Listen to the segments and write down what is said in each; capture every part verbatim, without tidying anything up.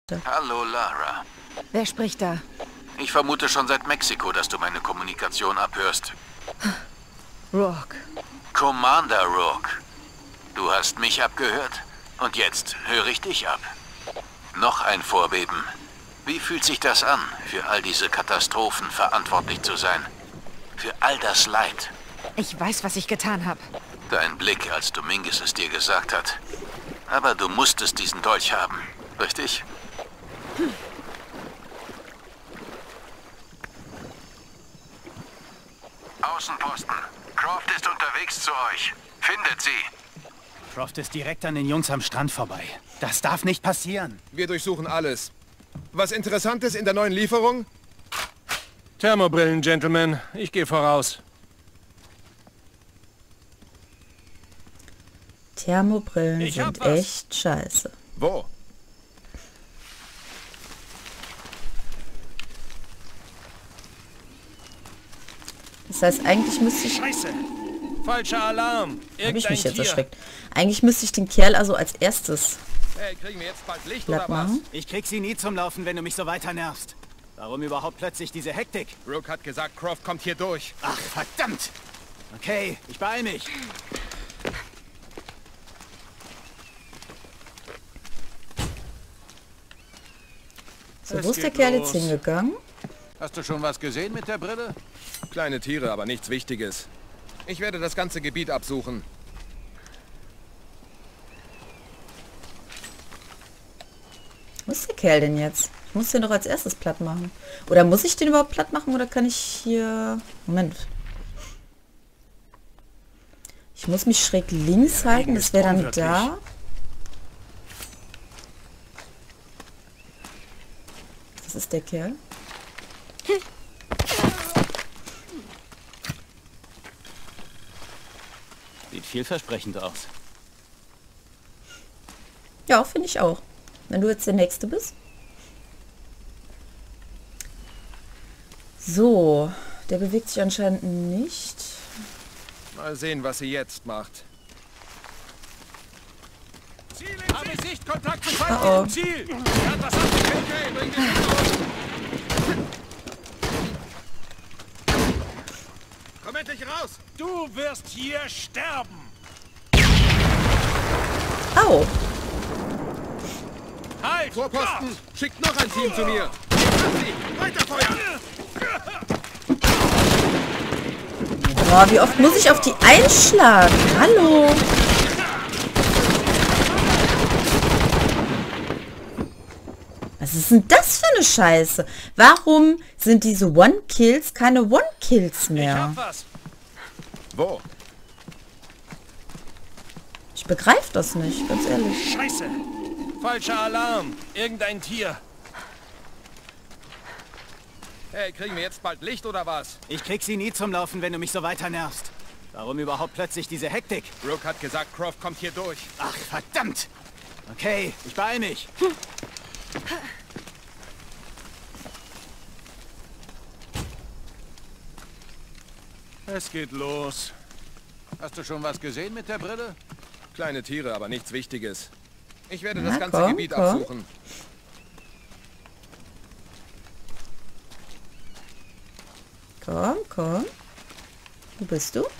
Hallo, Lara. Wer spricht da? Ich vermute schon seit Mexiko, dass du meine Kommunikation abhörst. Rourke. Commander Rourke. Du hast mich abgehört und jetzt höre ich dich ab. Noch ein Vorbeben. Wie fühlt sich das an, für all diese Katastrophen verantwortlich zu sein? Für all das Leid? Ich weiß, was ich getan habe. Dein Blick, als Dominguez es dir gesagt hat. Aber du musstest diesen Dolch haben, richtig? Hm. Außenposten. Croft ist unterwegs zu euch. Findet sie. Croft ist direkt an den Jungs am Strand vorbei. Das darf nicht passieren. Wir durchsuchen alles. Was Interessantes in der neuen Lieferung? Thermobrillen, Gentlemen. Ich gehe voraus. Thermobrillen ich sind echt scheiße. Wo? Das heißt, eigentlich müsste ich... Scheiße! Falscher Alarm! Habe ich mich jetzt Tier. erschreckt. Eigentlich müsste ich den Kerl also als erstes... Hey, kriegen wir jetzt bald Licht oder was? Ich krieg sie nie zum Laufen, wenn du mich so weiter nervst. Warum überhaupt plötzlich diese Hektik? Rourke hat gesagt, Croft kommt hier durch. Ach, verdammt! Okay, ich beeil mich. So, wo ist der Kerl jetzt hingegangen? Hast du schon was gesehen mit der Brille? Kleine Tiere, aber nichts Wichtiges. Ich werde das ganze Gebiet absuchen. Wo ist der Kerl denn jetzt? Ich muss den doch als erstes platt machen. Oder muss ich den überhaupt platt machen? Oder kann ich hier... Moment. Ich muss mich schräg links halten. Das wäre dann da. Das ist der Kerl. Sieht vielversprechend aus. Ja, finde ich auch. Wenn du jetzt der Nächste bist. So, der bewegt sich anscheinend nicht. Mal sehen, was sie jetzt macht. Ziel in Habe Sicht, Kontakt zum Feind oh, oh. Ziel! Ja, das hat die okay, bring den Komm endlich raus! Du wirst hier sterben! Au! Halt! Vorposten! Gott. Schickt noch ein Team zu mir! Weiterfeuern! Boah, wie oft muss ich auf die einschlagen? Hallo! Was ist denn das für eine Scheiße? Warum sind diese One-Kills keine One-Kills mehr? Ich hab was. Wo? Ich begreife das nicht, ganz ehrlich. Scheiße! Falscher Alarm! Irgendein Tier! Hey, kriegen wir jetzt bald Licht oder was? Ich krieg sie nie zum Laufen, wenn du mich so weiter nervst. Warum überhaupt plötzlich diese Hektik? Rourke hat gesagt, Croft kommt hier durch. Ach, verdammt! Okay, ich beeil mich. Es geht los. Hast du schon was gesehen mit der Brille? Kleine Tiere, aber nichts Wichtiges. Ich werde Na, das ganze komm, Gebiet komm. absuchen. Komm, komm. Wo bist du?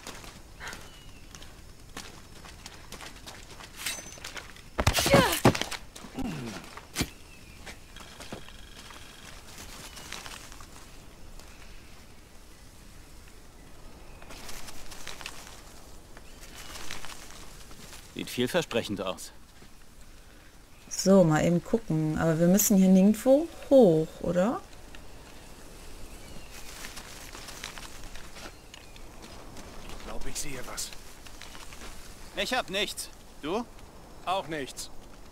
Sieht vielversprechend aus. So, mal eben gucken. Aber wir müssen hier nirgendwo hoch, oder? Ich glaube, ich sehe was. Ich hab nichts. Du? Auch nichts.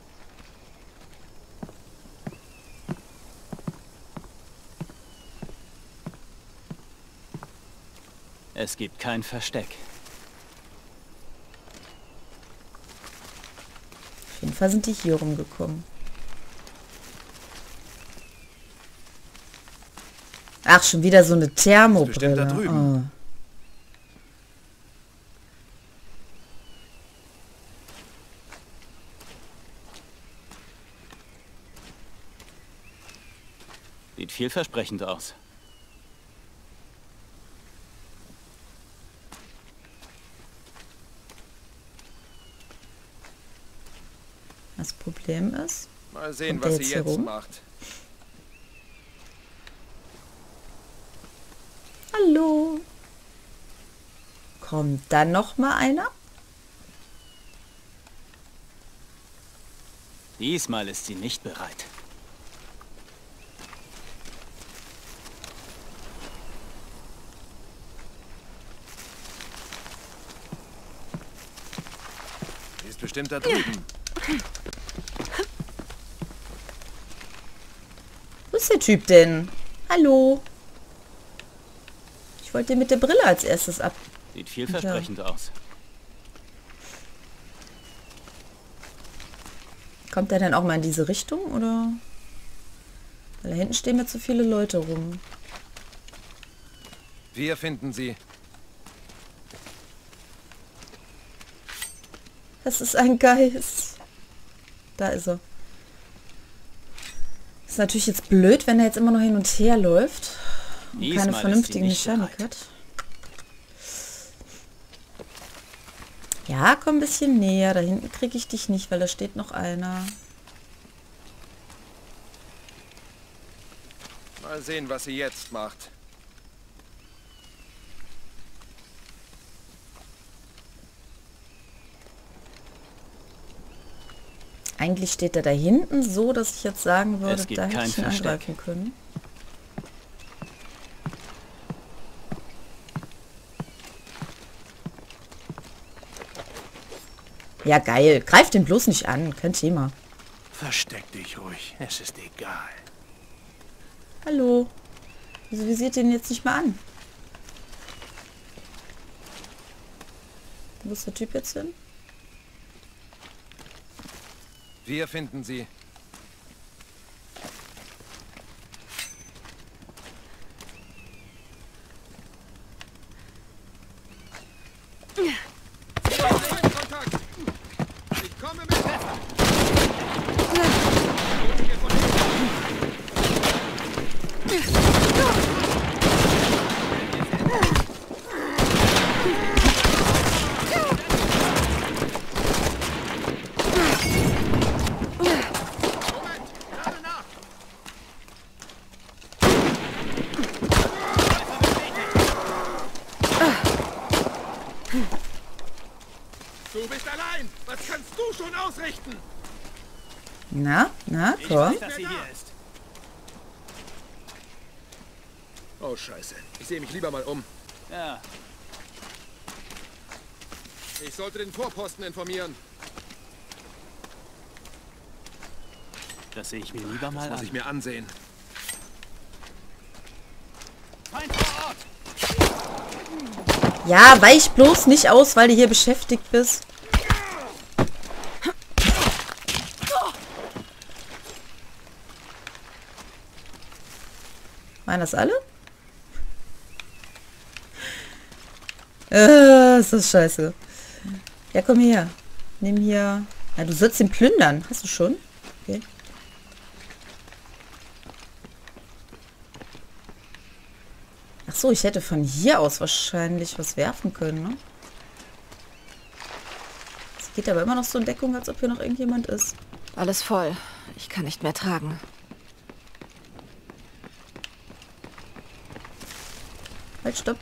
Es gibt kein Versteck. Auf jeden Fall sind die hier rumgekommen. Ach, schon wieder so eine Thermobrille. Bestimmt da drüben. Oh. Sieht vielversprechend aus. Das Problem ist... Mal sehen, Kommt der was sie jetzt hier jetzt rum? macht. Hallo. Kommt dann noch mal einer? Diesmal ist sie nicht bereit. Sie ist bestimmt da drüben. Wo ist der Typ denn? Hallo. Ich wollte den mit der Brille als erstes ab. Sieht vielversprechend aus. Kommt er dann auch mal in diese Richtung, oder? Weil da hinten stehen mir zu viele Leute rum. Wir finden sie. Das ist ein Geist. Da ist er. Ist natürlich jetzt blöd, wenn er jetzt immer noch hin und her läuft und Diesmal keine ist vernünftige sie nicht Mechanik bereit. hat. Ja, komm ein bisschen näher. Da hinten kriege ich dich nicht, weil da steht noch einer. Mal sehen, was sie jetzt macht. Eigentlich steht er da hinten so, dass ich jetzt sagen würde, Es gibt da hätte kein ich ihn Versteck. angreifen können. Ja, geil. Greif den bloß nicht an. Kein Thema. Versteck dich ruhig. Es ist egal. Hallo. Wieso visiert den jetzt nicht mal an? Wo ist der Typ jetzt hin? Wir finden sie. Kontakt. Ich komme mit. Du bist allein. Was kannst du schon ausrichten? Na, na, Ich komm. weiß, dass sie hier ist. Oh, scheiße. Ich sehe mich lieber mal um. Ja, Ich sollte den Vorposten informieren. das sehe ich mir lieber mal Das muss an. ich mir ansehen. Feind vor Ort! Ja, weich bloß nicht aus, weil du hier beschäftigt bist. Waren das alle? Äh, ist das scheiße. Ja, komm her. Nimm hier... Ja, du sollst ihn plündern. Hast du schon? Okay. Ach so, ich hätte von hier aus wahrscheinlich was werfen können, ne? Es geht aber immer noch so in Deckung, als ob hier noch irgendjemand ist. Alles voll. Ich kann nicht mehr tragen. Halt, stopp.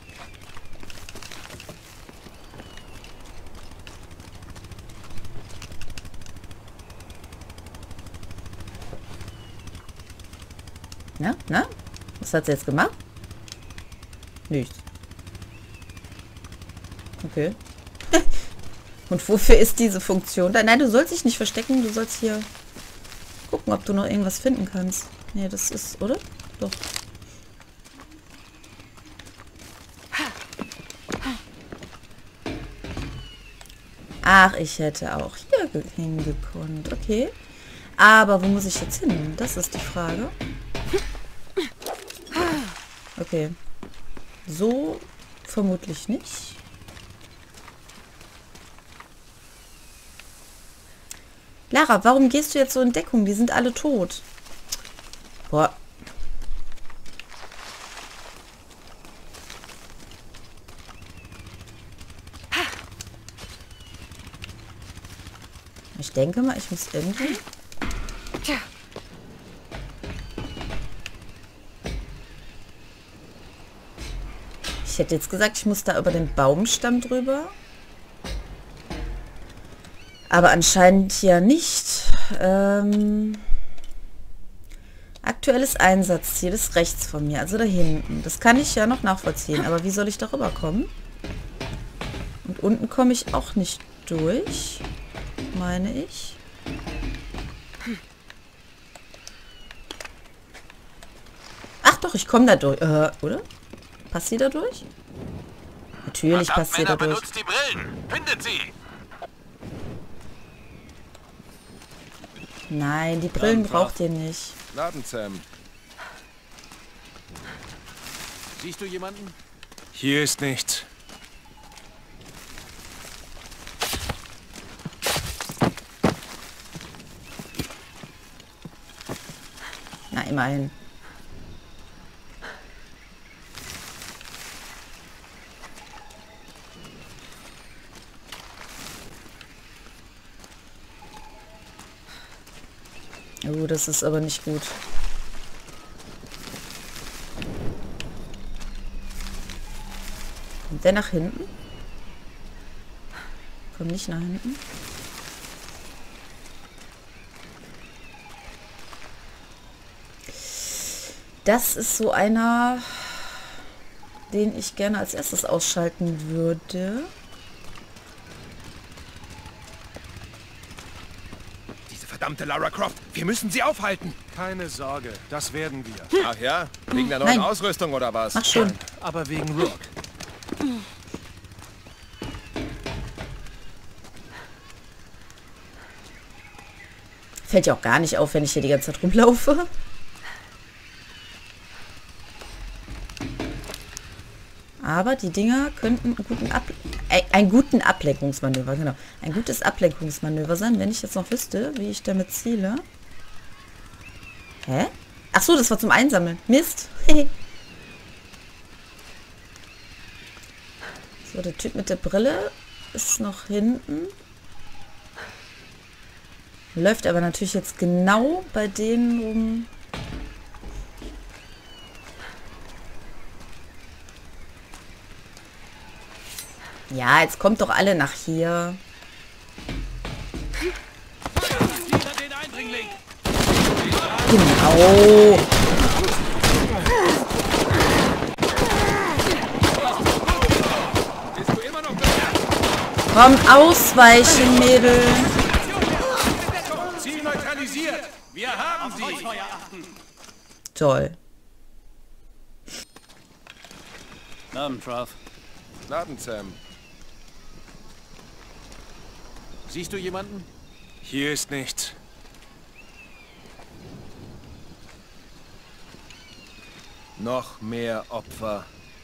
Na, na? Was hat sie jetzt gemacht? Nichts. Okay. Und wofür ist diese Funktion da? Nein, du sollst dich nicht verstecken. Du sollst hier gucken, ob du noch irgendwas finden kannst. Nee, das ist, oder? Doch. Ach, ich hätte auch hier hingekonnt. Okay. Aber wo muss ich jetzt hin? Das ist die Frage. Okay. So vermutlich nicht. Lara, warum gehst du jetzt so in Deckung? Die sind alle tot. Boah. Ich denke mal, ich muss irgendwie... Tja. Ich hätte jetzt gesagt, ich muss da über den Baumstamm drüber. Aber anscheinend ja nicht. Ähm, aktuelles Einsatzziel ist rechts von mir, also da hinten. Das kann ich ja noch nachvollziehen. Aber wie soll ich darüber kommen? Und unten komme ich auch nicht durch, meine ich. Ach doch, ich komme da durch. Äh, oder? Passt sie da durch? Natürlich passt sie da durch. Benutzt die Brillen. Findet sie. Nein, die Brillen braucht ihr nicht. Laden, Sam. Siehst du jemanden? Hier ist nichts. Na, immerhin. Oh, das ist aber nicht gut. Kommt der nach hinten? Kommt nicht nach hinten. Das ist so einer, den ich gerne als erstes ausschalten würde. Diese verdammte Lara Croft. Wir müssen sie aufhalten. Keine Sorge, das werden wir. Ach ja? Wegen der neuen Nein. Ausrüstung oder was? Mach schon. Aber wegen Rook. Fällt ja auch gar nicht auf, wenn ich hier die ganze Zeit rumlaufe. Aber die Dinger könnten einen guten, Ab äh, einen guten Ablenkungsmanöver, genau. Ein gutes Ablenkungsmanöver sein, wenn ich jetzt noch wüsste, wie ich damit ziele. Hä? Ach so, das war zum Einsammeln. Mist. So, der Typ mit der Brille ist noch hinten. Läuft aber natürlich jetzt genau bei denen rum. Ja, jetzt kommt doch alle nach hier. Genau. Komm, ausweichen, Mädel. Ziel neutralisiert. Wir haben sie. Toll. Abend, Ralph. Laden, Sam. Siehst du jemanden? Hier ist nichts. Noch mehr Opfer.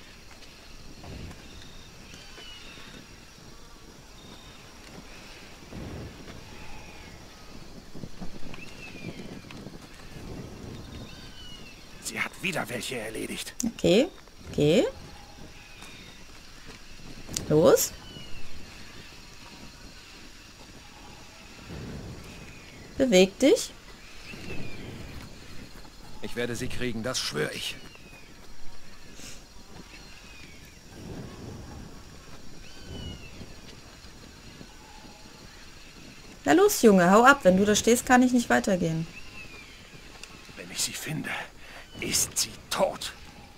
Sie hat wieder welche erledigt. Okay. Okay. Los. Beweg dich. Ich werde sie kriegen, das schwöre ich. Na los, Junge, hau ab. Wenn du da stehst, kann ich nicht weitergehen. Wenn ich sie finde, ist sie tot.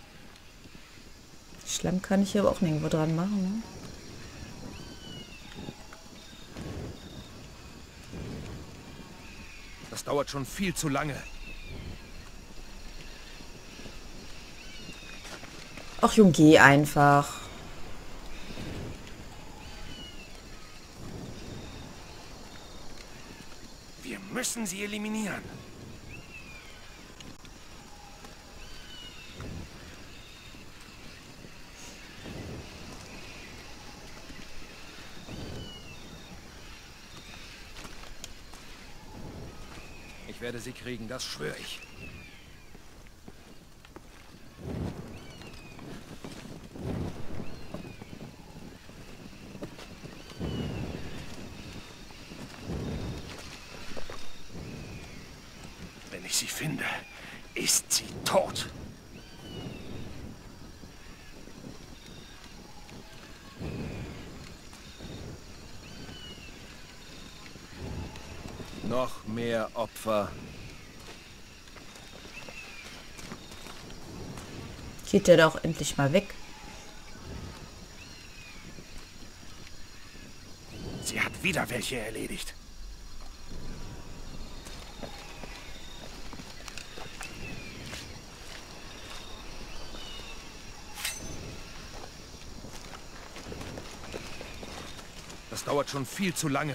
Schlamm kann ich hier aber auch nirgendwo dran machen, ne? Das dauert schon viel zu lange. Ach, Junge, geh einfach. Wir müssen sie eliminieren. Ich werde sie kriegen, das schwöre ich. sie finde, ist sie tot. Noch mehr Opfer. Geht der doch endlich mal weg. Sie hat wieder welche erledigt. Das dauert schon viel zu lange.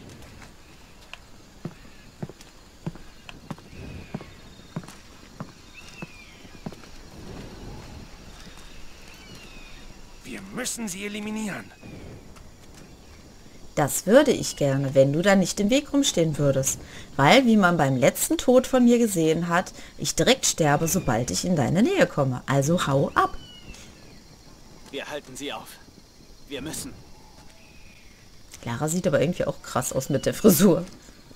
Wir müssen sie eliminieren. Das würde ich gerne, wenn du da nicht im Weg rumstehen würdest. Weil, wie man beim letzten Tod von mir gesehen hat, ich direkt sterbe, sobald ich in deine Nähe komme. Also hau ab. Wir halten sie auf. Wir müssen. Lara sieht aber irgendwie auch krass aus mit der Frisur.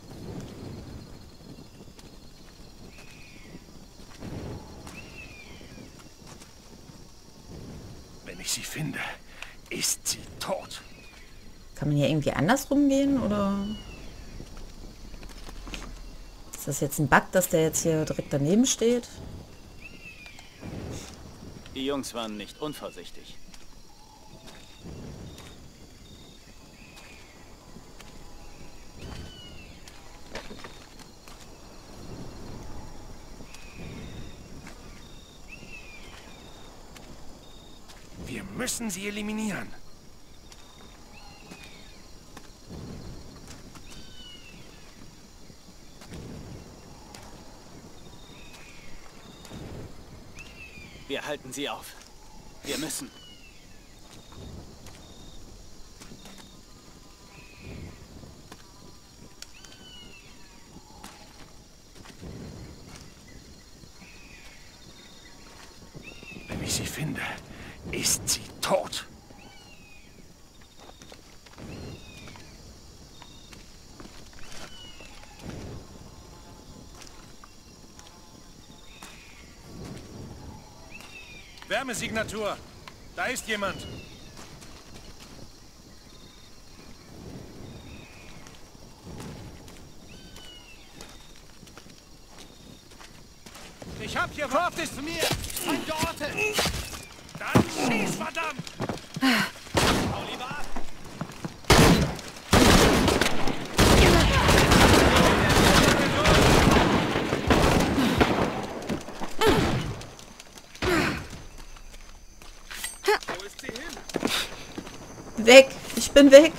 Wenn ich sie finde, ist sie tot. Kann man hier irgendwie andersrum gehen, oder? Ist das jetzt ein Bug, dass der jetzt hier direkt daneben steht? Die Jungs waren nicht unvorsichtig. Wir müssen sie eliminieren. Wir halten sie auf. Wir müssen. Wenn ich sie finde, ist sie tot. Wärmesignatur. Da ist jemand. Ich hab hier Croft ist zu mir! Feinde Orte! Dann schieß, verdammt! Oliver! Wo ist sie hin? Weg! Ich bin weg!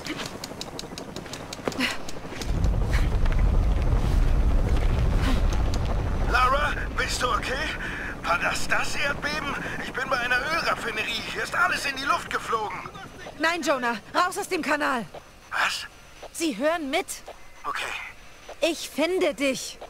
Lara, bist du okay? War das das Erdbeben? Ich bin bei einer Ölraffinerie. Hier ist alles in die Luft geflogen. Nein, Jonah, raus aus dem Kanal. Was? Sie hören mit. Okay. Ich finde dich.